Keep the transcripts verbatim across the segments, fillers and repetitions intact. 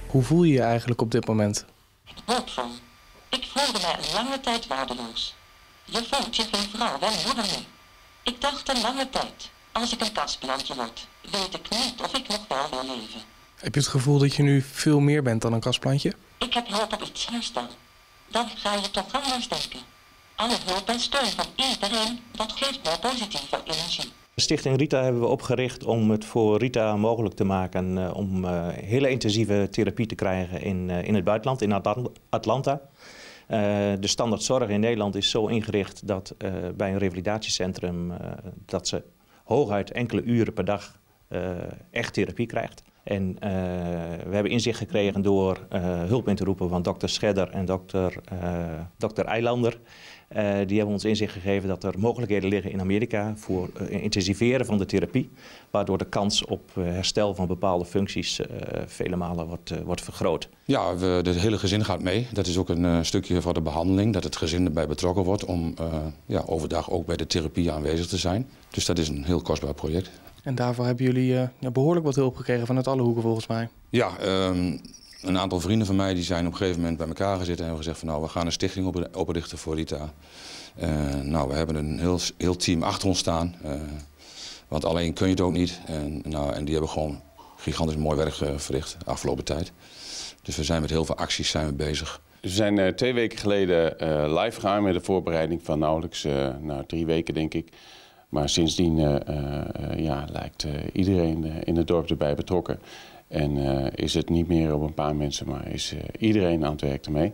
Hoe voel je je eigenlijk op dit moment? Boordvol. Ik voelde mij een lange tijd waardeloos. Je voelt je geen vrouw wel moeder mee. Ik dacht een lange tijd, als ik een kastplantje word, weet ik niet of ik nog wel wil leven. Heb je het gevoel dat je nu veel meer bent dan een kastplantje? Ik heb hoop op iets herstel. Dan ga je toch anders denken. Alle hulp en steun van iedereen, dat geeft mij positieve energie. De Stichting Rita hebben we opgericht om het voor Rita mogelijk te maken uh, om uh, hele intensieve therapie te krijgen in, uh, in het buitenland, in Atlanta. Uh, de standaardzorg in Nederland is zo ingericht dat uh, bij een revalidatiecentrum uh, dat ze hooguit enkele uren per dag uh, echt therapie krijgt. En uh, we hebben inzicht gekregen door uh, hulp in te roepen van dokter Scherder en dokter, uh, dokter Eilander. Uh, die hebben ons inzicht gegeven dat er mogelijkheden liggen in Amerika voor uh, intensiveren van de therapie. Waardoor de kans op uh, herstel van bepaalde functies uh, vele malen wordt, uh, wordt vergroot. Ja, we, het hele gezin gaat mee. Dat is ook een uh, stukje van de behandeling. Dat het gezin erbij betrokken wordt om uh, ja, overdag ook bij de therapie aanwezig te zijn. Dus dat is een heel kostbaar project. En daarvoor hebben jullie uh, ja, behoorlijk wat hulp gekregen vanuit alle hoeken volgens mij. Ja, um, een aantal vrienden van mij die zijn op een gegeven moment bij elkaar gezeten en hebben gezegd van nou, we gaan een stichting op, oprichten voor Rita. Uh, nou, we hebben een heel, heel team achter ons staan, uh, want alleen kun je het ook niet. En, nou, en die hebben gewoon gigantisch mooi werk uh, verricht de afgelopen tijd. Dus we zijn met heel veel acties zijn we bezig. We zijn uh, twee weken geleden uh, live gegaan met de voorbereiding van nauwelijks uh, nou, drie weken denk ik. Maar sindsdien uh, uh, ja, lijkt uh, iedereen uh, in het dorp erbij betrokken. En uh, is het niet meer op een paar mensen, maar is uh, iedereen aan het werk ermee.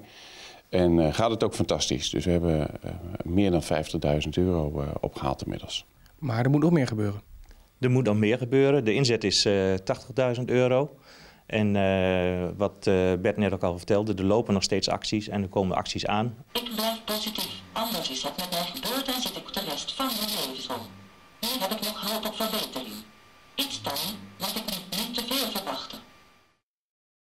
En uh, gaat het ook fantastisch. Dus we hebben uh, meer dan vijftigduizend euro uh, opgehaald inmiddels. Maar er moet nog meer gebeuren. Er moet nog meer gebeuren. De inzet is uh, tachtigduizend euro. En uh, wat uh, Bert net ook al vertelde, er lopen nog steeds acties en er komen acties aan. Ik blijf positief, anders is het met mij gebeurd.